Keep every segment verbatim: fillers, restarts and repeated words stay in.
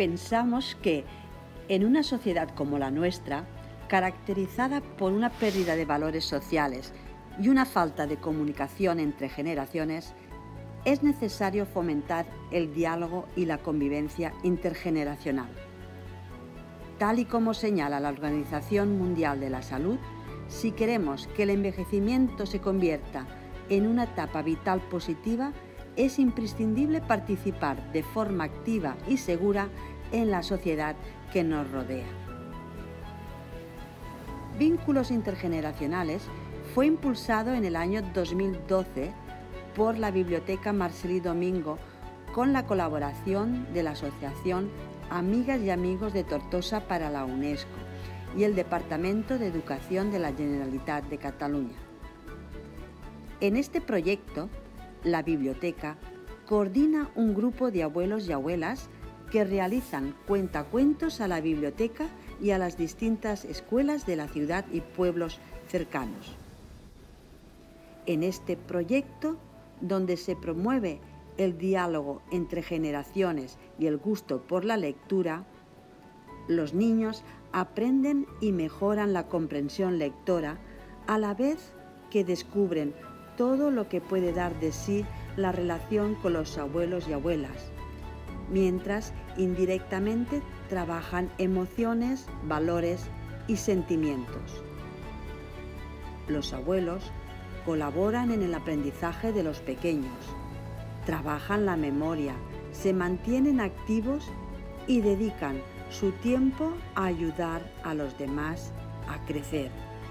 pensamos que en una sociedad como la nuestra, caracterizada por una pérdida de valores sociales y una falta de comunicación entre generaciones, es necesario fomentar el diálogo y la convivencia intergeneracional. Tal y como señala la Organización Mundial de la Salud, si queremos que el envejecimiento se convierta en una etapa vital positiva, es imprescindible participar de forma activa y segura en la sociedad que nos rodea. Vínculos intergeneracionales fue impulsado en el año dos mil doce por la Biblioteca Marcel·lí Domingo con la colaboración de la Asociación Amigas y Amigos de Tortosa para la UNESCO y el Departamento de Educación de la Generalitat de Cataluña. En este proyecto, la biblioteca coordina un grupo de abuelos y abuelas que realizan cuentacuentos a la biblioteca y a las distintas escuelas de la ciudad y pueblos cercanos. En este proyecto, donde se promueve el diálogo entre generaciones y el gusto por la lectura, los niños aprenden y mejoran la comprensión lectora a la vez que descubren todo lo que puede dar de sí la relación con los abuelos y abuelas, mientras indirectamente trabajan emociones, valores y sentimientos. Los abuelos colaboran en el aprendizaje de los pequeños, trabajan la memoria, se mantienen activos y dedican su tiempo a ayudar a los demás a crecer.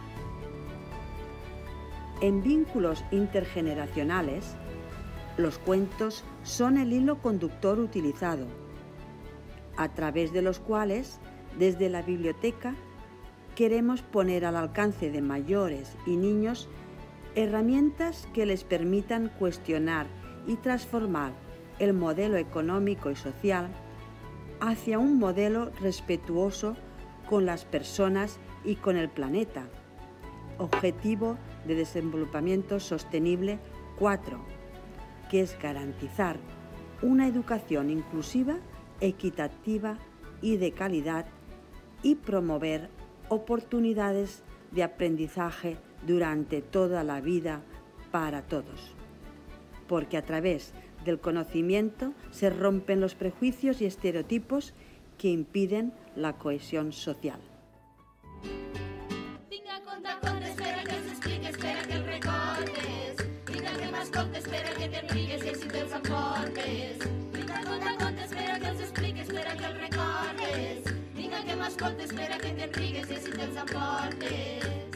En vínculos intergeneracionales, los cuentos son el hilo conductor utilizado, a través de los cuales, desde la biblioteca, queremos poner al alcance de mayores y niños herramientas que les permitan cuestionar y transformar el modelo económico y social hacia un modelo respetuoso con las personas y con el planeta. Objetivo de Desenvolupamiento Sostenible cuatro, que es garantizar una educación inclusiva, equitativa y de calidad y promover oportunidades de aprendizaje durante toda la vida para todos. Porque a través del conocimiento se rompen los prejuicios y estereotipos que impiden la cohesión social. Vinga, conta, conta, espera que els explique, espera que el recordes. Vinga, que m'escolta, espera que te'n rigues i així te'ls emportes. Vinga, conta, conta, espera que els explique, espera que el recordes. Vinga, que m'escolta, espera que te'n rigues i així te'ls emportes.